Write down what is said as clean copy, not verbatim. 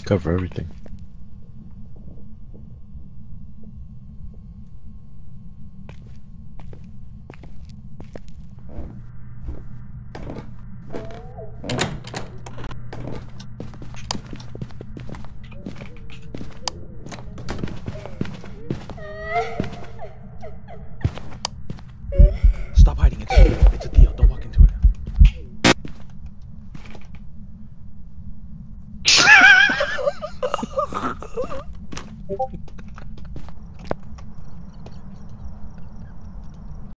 Cover everything. Stop hiding. It's a deal. Don't walk into it.